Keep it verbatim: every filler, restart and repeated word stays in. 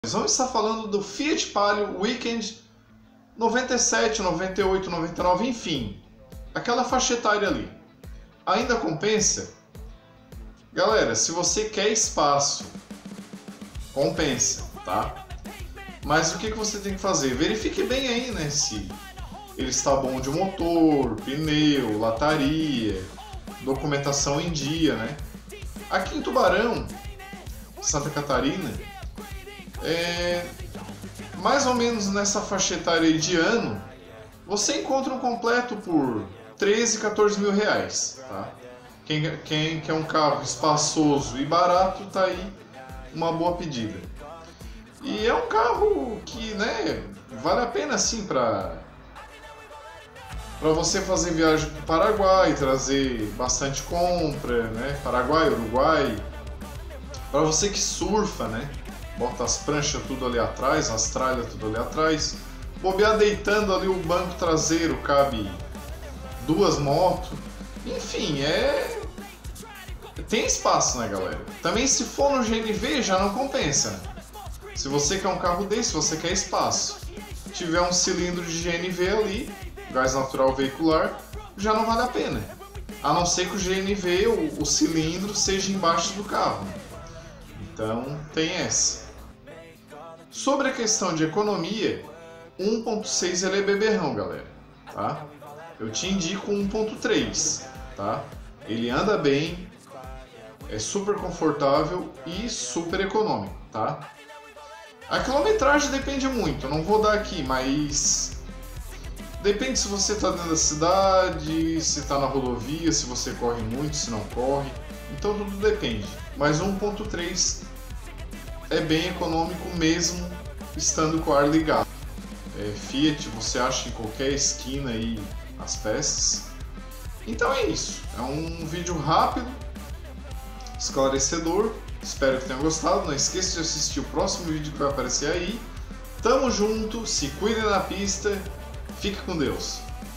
Vamos estar falando do Fiat Palio Weekend noventa e sete, noventa e oito, noventa e nove, enfim, aquela faixa etária ali. Ainda compensa? Galera, se você quer espaço, compensa, tá? Mas o que, que você tem que fazer? Verifique bem aí, né, se ele está bom de motor, pneu, lataria, documentação em dia, né? Aqui em Tubarão, Santa Catarina, é, mais ou menos nessa faixa etária de ano, você encontra um completo por treze, quatorze mil reais, tá? Quem, quem quer um carro espaçoso e barato, tá aí uma boa pedida. E é um carro que, né, vale a pena sim para para você fazer viagem para o Paraguai, trazer bastante compra, né? Paraguai, Uruguai, para você que surfa, né? Bota as pranchas tudo ali atrás, as tralhas tudo ali atrás. Bobear deitando ali o banco traseiro, cabe duas motos. Enfim, é... tem espaço, né, galera? Também se for no G N V já não compensa, né? Se você quer um carro desse, se você quer espaço, tiver um cilindro de G N V ali, gás natural veicular, já não vale a pena. A não ser que o G N V, o, o cilindro, seja embaixo do carro. Então, tem essa. Sobre a questão de economia, um ponto seis ele é beberrão, galera, tá? Eu te indico um ponto três, tá? Ele anda bem, é super confortável e super econômico, tá? A quilometragem depende muito, eu não vou dar aqui, mas depende se você está dentro da cidade, se está na rodovia, se você corre muito, se não corre, então tudo depende. Mas um ponto três é bem econômico mesmo estando com o ar ligado. É, Fiat você acha em qualquer esquina aí as peças. Então é isso, é um vídeo rápido, esclarecedor, espero que tenham gostado. Não esqueça de assistir o próximo vídeo que vai aparecer aí. Tamo junto, se cuidem na pista, fique com Deus.